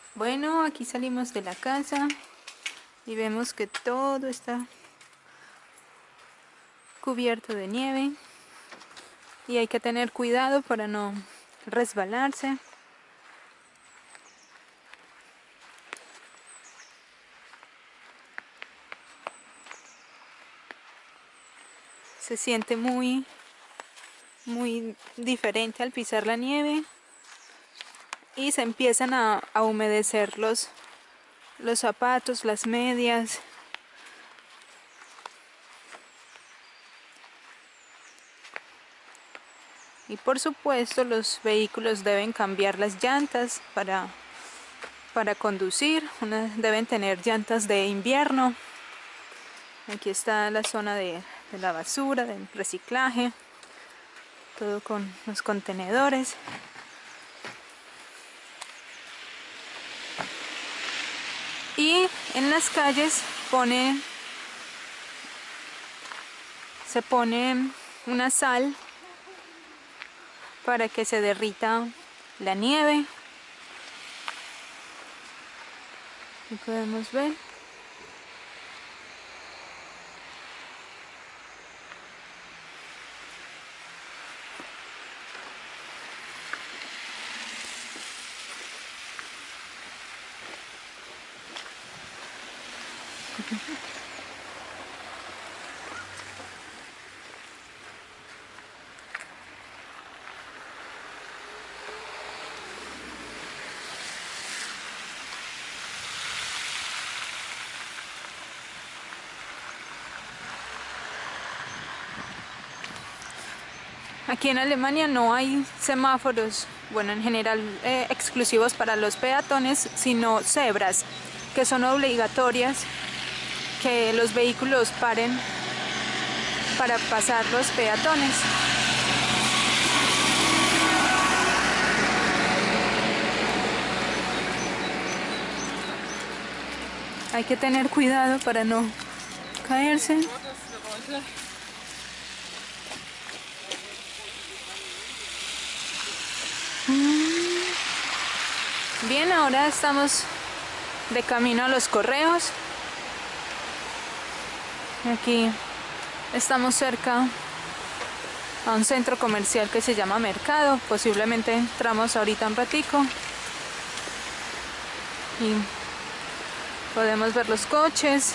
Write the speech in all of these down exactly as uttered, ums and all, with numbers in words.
Bueno, aquí salimos de la casa y vemos que todo está cubierto de nieve y hay que tener cuidado para no resbalarse. Se siente muy, muy diferente al pisar la nieve y se empiezan a, a humedecer los, los zapatos, las medias. Y por supuesto los vehículos deben cambiar las llantas para, para conducir. Unas deben tener llantas de invierno. Aquí está la zona de, de la basura, del reciclaje. Todo con los contenedores. Y en las calles pone, se pone una sal para que se derrita la nieve. Y podemos ver. Aquí en Alemania no hay semáforos, bueno, en general eh, exclusivos para los peatones, sino cebras, que son obligatorias que los vehículos paren para pasar los peatones. Hay que tener cuidado para no caerse. Bien, ahora estamos de camino a los correos. Aquí estamos cerca a un centro comercial que se llama Mercado. Posiblemente entramos ahorita un ratico y podemos ver los coches.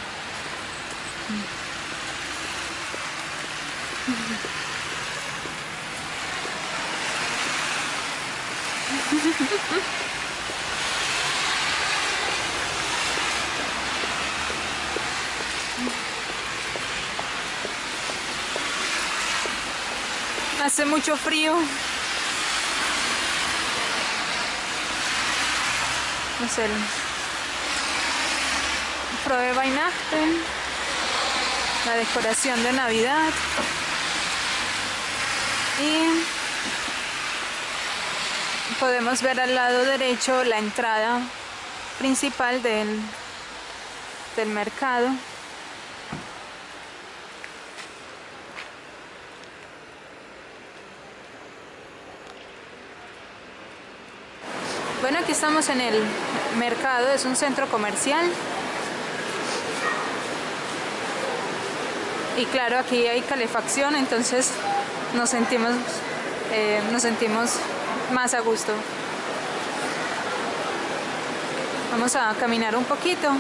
Hace mucho frío. No sé. Frohe Weihnachten. La decoración de Navidad. Y podemos ver al lado derecho la entrada principal del, del mercado. Bueno, aquí estamos en el mercado, es un centro comercial. Y claro, aquí hay calefacción, entonces nos sentimos, eh, nos sentimos más a gusto. Vamos a caminar un poquito.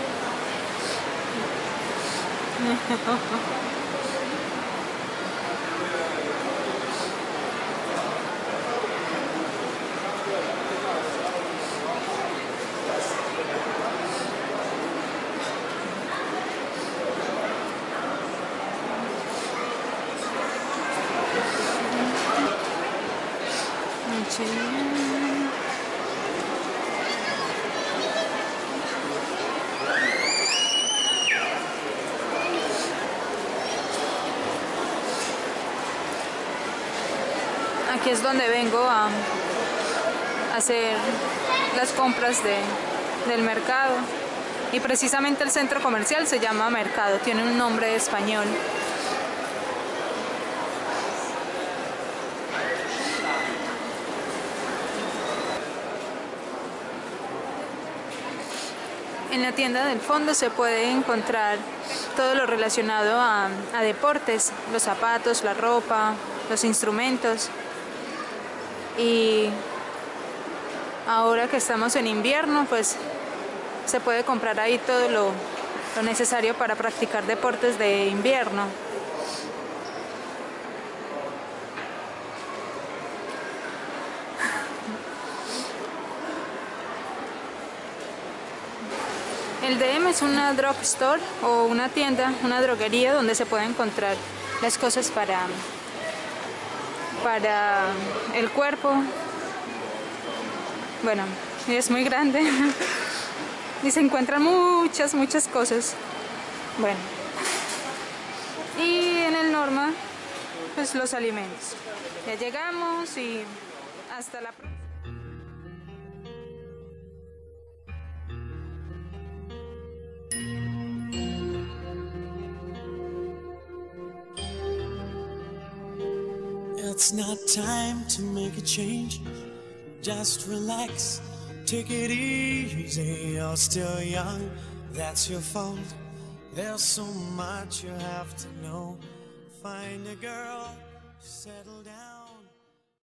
Aquí es donde vengo a hacer las compras de, del mercado. Y precisamente el centro comercial se llama Mercado, tiene un nombre español. En la tienda del fondo se puede encontrar todo lo relacionado a, a deportes, los zapatos, la ropa, los instrumentos. Y ahora que estamos en invierno, pues se puede comprar ahí todo lo, lo necesario para practicar deportes de invierno. El D M es una drugstore o una tienda, una droguería donde se puede encontrar las cosas para, para el cuerpo. Bueno, es muy grande y se encuentran muchas, muchas cosas. Bueno, y en el Norma, pues los alimentos. Ya llegamos y hasta la próxima. It's not time to make a change. Just relax, take it easy. You're still young, that's your fault. There's so much you have to know. Find a girl, settle down.